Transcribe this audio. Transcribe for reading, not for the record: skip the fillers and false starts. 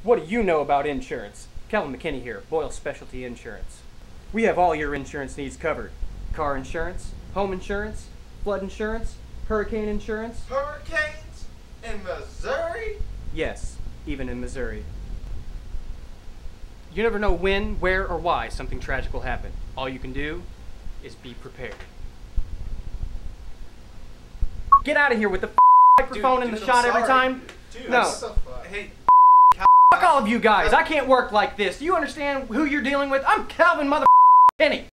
What do you know about insurance? Kevin McKinney here, Boyle Specialty Insurance. We have all your insurance needs covered. Car insurance, home insurance, flood insurance, hurricane insurance. Hurricanes in Missouri? Yes, even in Missouri. You never know when, where, or why something tragic will happen. All you can do is be prepared. Get out of here with the microphone in the shot every time. Dude, no. Hey, Fuck all of you guys. I can't work like this. Do you understand who you're dealing with? I'm Calvin McKinney.